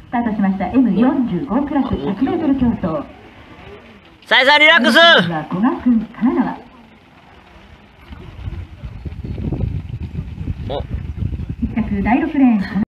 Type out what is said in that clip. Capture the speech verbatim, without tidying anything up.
スタートしました エムよんじゅうご クラス ひゃくメートル競争。 さえさんリラックス。 古賀君、神奈川。 お一着だいろくレーン。